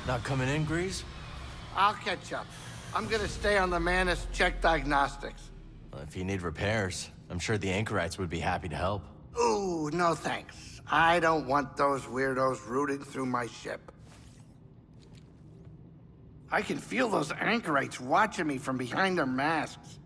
Not coming in, Grease? I'll catch up. I'm gonna stay on the Manus, check diagnostics. Well, if you need repairs, I'm sure the anchorites would be happy to help. Ooh, no thanks. I don't want those weirdos rooting through my ship. I can feel those anchorites watching me from behind their masks.